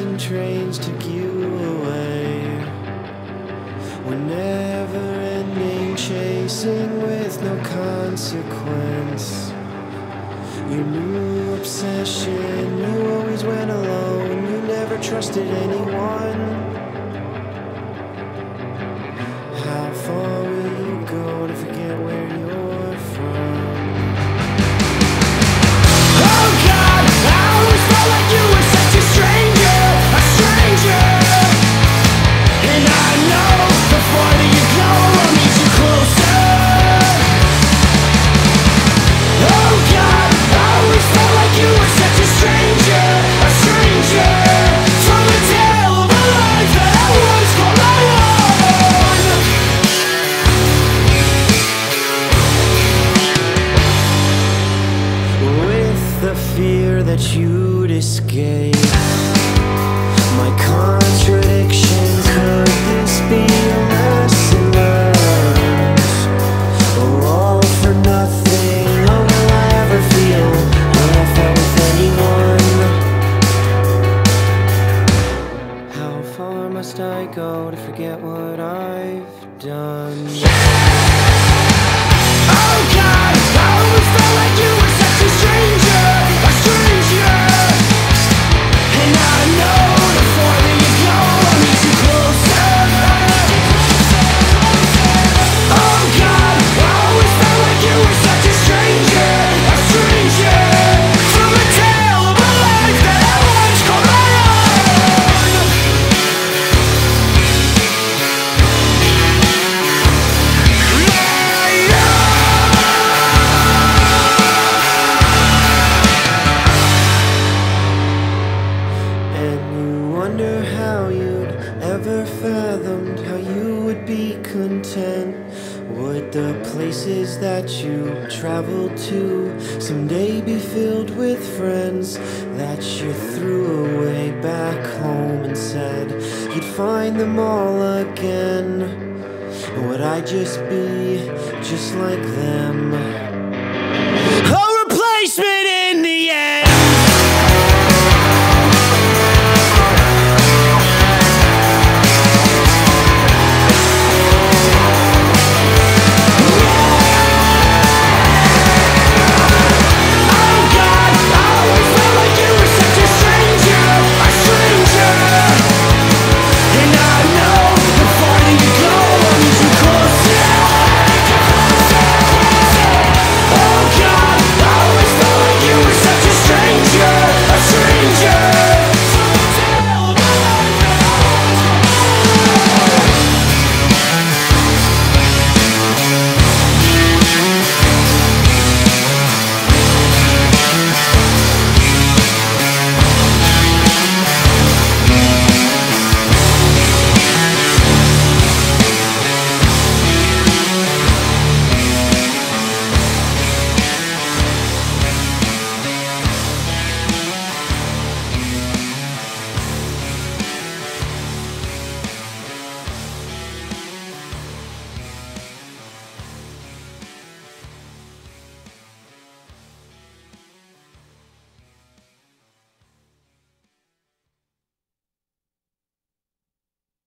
and trains took you away. We're never ending, chasing with no consequence. Your new obsession, you always went alone, you never trusted anyone. How far will you go to forget where you're from? Oh God, I always felt like you were such a stranger, a stranger. And I know the farther you go, I'll meet you closer. Oh God, I always felt like you were such a stranger, a stranger. From a tale of a life that I once called my own. With the fear that you'd escape my contradiction, could this be a lesson learned? Or all for nothing? Oh, will I ever feel what I felt with anyone? How far must I go to forget what I've done? Oh God, I always felt like you were such a stranger, a stranger. And I know the farther you go, I'll meet you closer. Oh God, I always felt like you were such a stranger, a stranger. From a tale of a life that I once called my own. And you wonder how you'd ever fathomed how you would be content. Would the places that you traveled to someday be filled with friends that you threw away back home and said you'd find them all again? Would I just be just like them?